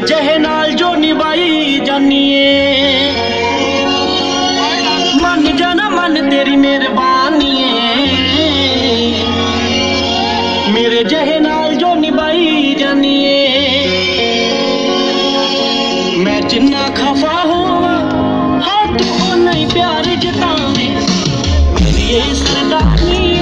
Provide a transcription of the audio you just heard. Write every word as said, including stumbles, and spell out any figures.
जहे नाल जो निभाई जानिए, मन जाना मन तेरी मेहरबानी है, मेरे जहे नाल जो निभाई जानिए। मैं जिन्ना खफा होवा हाँ तू नहीं प्यार जतावे, मेरी ये सरदारनी